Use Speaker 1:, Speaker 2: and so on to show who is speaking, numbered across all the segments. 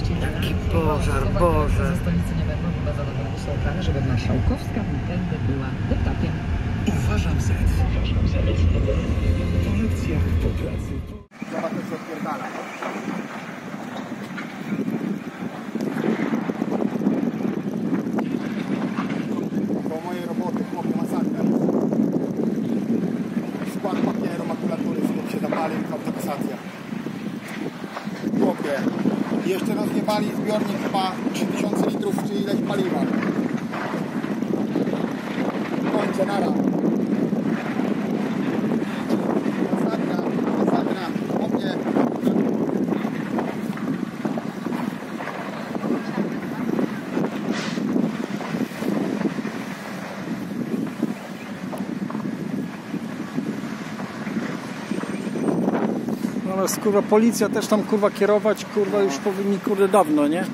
Speaker 1: Jaki pożar, Boże.
Speaker 2: Ze stolicy nie będą chyba zadowoleni są plany, żeby marszałkowska w weekendy była deptakiem.
Speaker 3: Uważam Z. Po lekcjach, po pracy.
Speaker 4: Zobacz, to się odpierdala. Po mojej roboty, chłopie, masakra. Skład papieru, makulatury, skąd się zapalił, autokasacja. Chłopie, jeszcze rozjebali zbiornik chyba 3000 litrów czy ileś paliwa. Kończę, nara. Masakra, chłopie.
Speaker 5: Ale kurwa policja też tam kurwa kierować, kurwa już powinni kurde dawno, nie?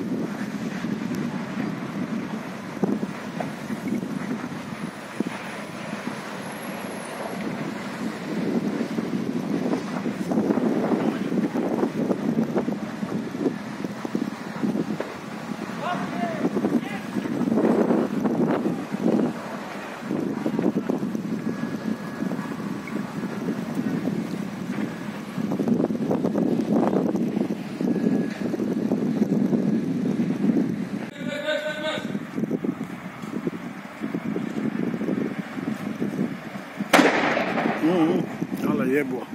Speaker 5: Ale jebło.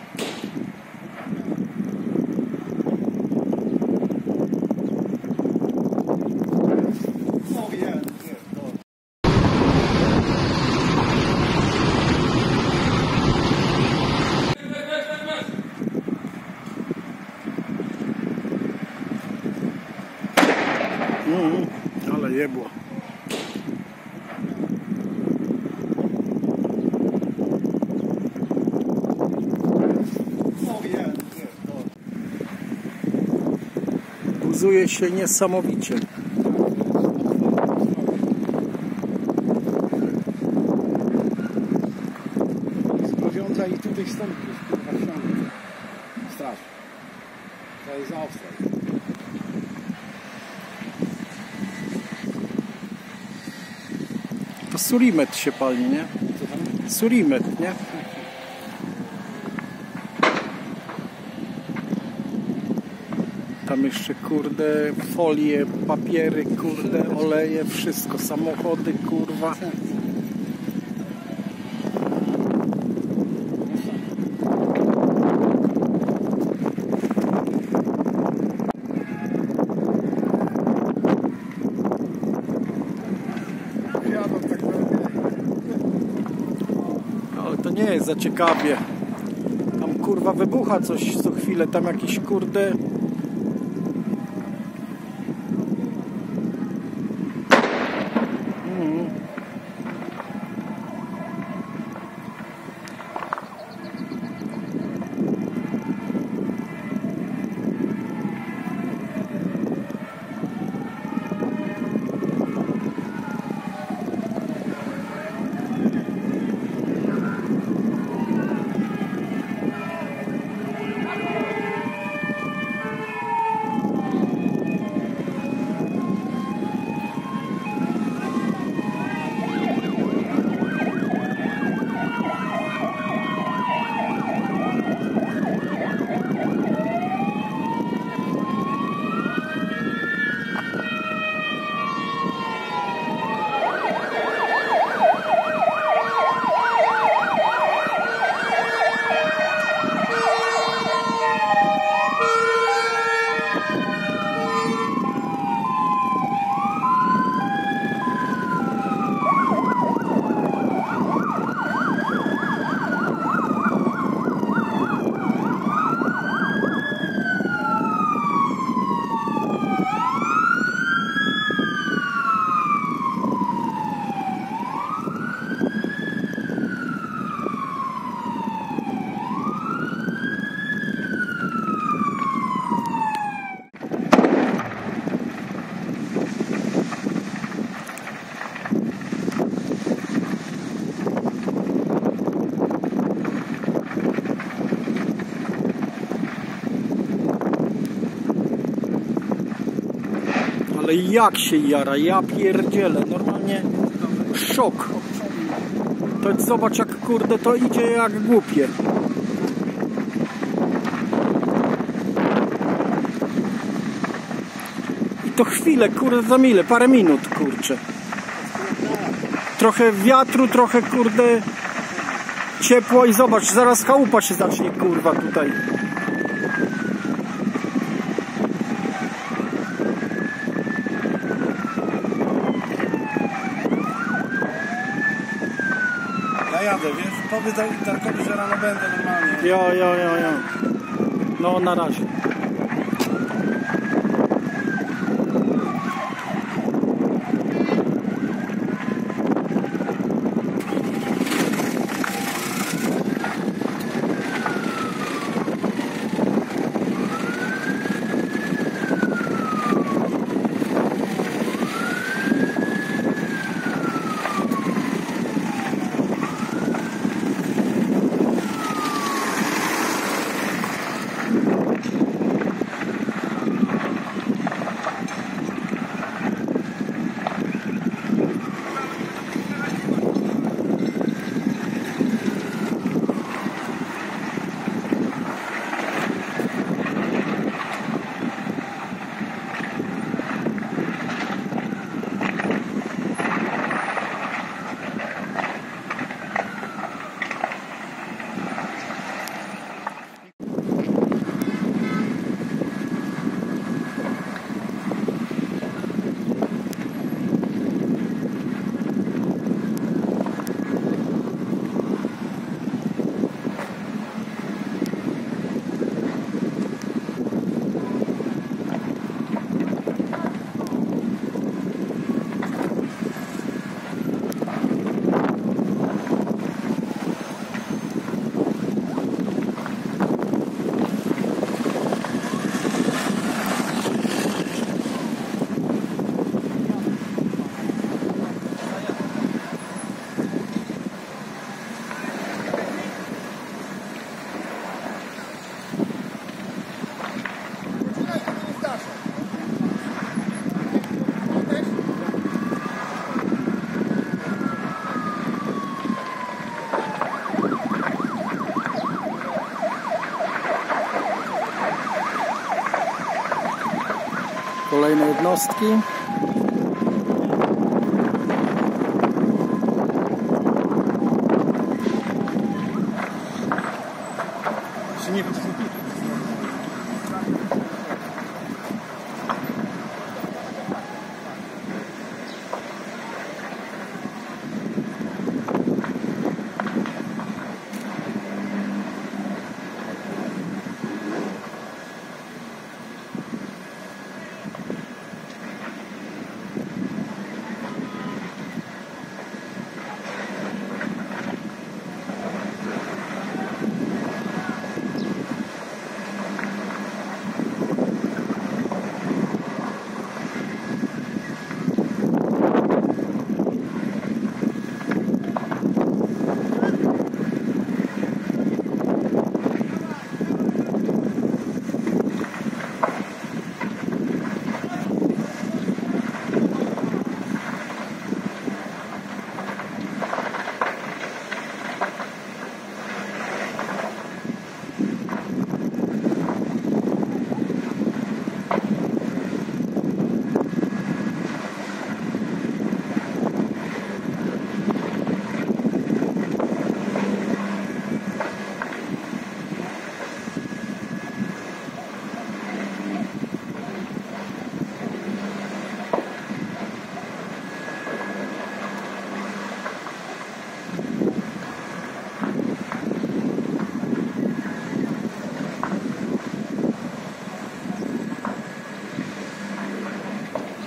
Speaker 5: Ale jebło. Buzuje się niesamowicie.
Speaker 4: Rozwiąza i tutaj stąd straż. To jest za ostre.
Speaker 5: To Surimet się pali, nie? Surimet, nie? Tam jeszcze kurde folie, papiery, kurde oleje, wszystko, samochody, kurwa. Ale to nie jest za ciekawie. Tam kurwa wybucha coś co chwilę, tam jakiś kurde... Ale jak się jara, ja pierdzielę, normalnie szok. To zobacz jak kurde to idzie jak głupie. I to chwilę, kurde, za mile, parę minut, kurczę. Trochę wiatru, trochę kurde ciepło i zobacz, zaraz chałupa się zacznie, kurwa, tutaj.
Speaker 3: Ja jadę, wiesz? Powiedz Darkowi, że rano będę normalnie.
Speaker 5: Jo. No na razie. Kolejne jednostki.